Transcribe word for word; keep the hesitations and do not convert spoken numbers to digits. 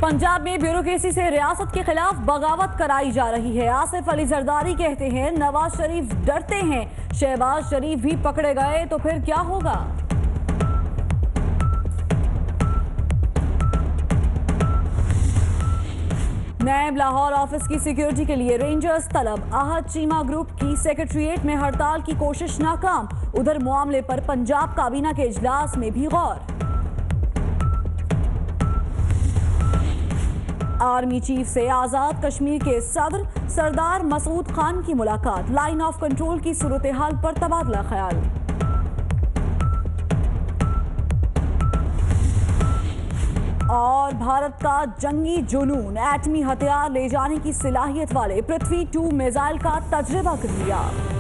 पंजाब में ब्यूरोक्रेसी से रियासत के खिलाफ बगावत कराई जा रही है। आसिफ अली जरदारी कहते हैं नवाज शरीफ डरते हैं, शहबाज शरीफ भी पकड़े गए तो फिर क्या होगा। नैब लाहौर ऑफिस की सिक्योरिटी के लिए रेंजर्स तलब। आहत चीमा ग्रुप की सेक्रेटरीट में हड़ताल की कोशिश नाकाम। उधर मामले पर पंजाब काबीना के इजलास में भी गौर। आर्मी चीफ से आजाद कश्मीर के सदर सरदार मसूद खान की मुलाकात। लाइन ऑफ कंट्रोल की सूरत हाल पर तबादला ख्याल। और भारत का जंगी जुनून, एटमी हथियार ले जाने की सलाहियत वाले पृथ्वी टू मिसाइल का तजर्बा कर लिया।